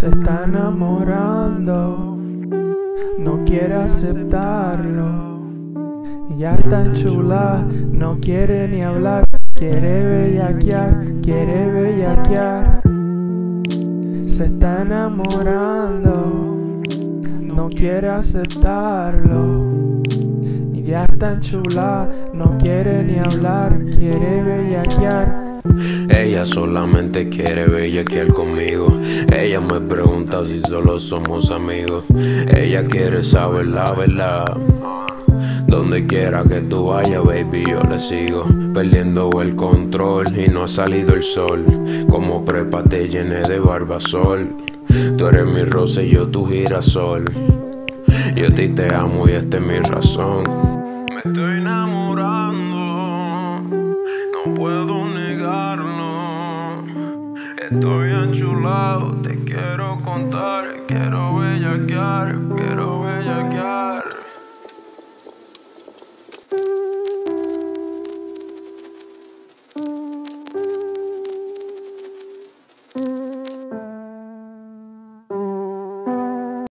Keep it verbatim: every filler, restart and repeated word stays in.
Se está enamorando, no quiere aceptarlo. Ya está chula, no quiere ni hablar. Quiere bellaquear, quiere bellaquear. Se está enamorando, no quiere aceptarlo. Ya está chula, no quiere ni hablar. Quiere bellaquear. Ella solamente quiere bellaquear conmigo. Ella me pregunta si solo somos amigos. Ella quiere saber la verdad. Donde quiera que tú vayas, baby, yo le sigo. Perdiendo el control y no ha salido el sol. Como prepa te llené de barbasol. Tú eres mi rosa y yo tu girasol. Yo a ti te amo y esta es mi razón. Me estoy enamorando, no puedo negarlo. Estoy enchulado, te quiero contar. Quiero bellaquear, quiero bellaquear.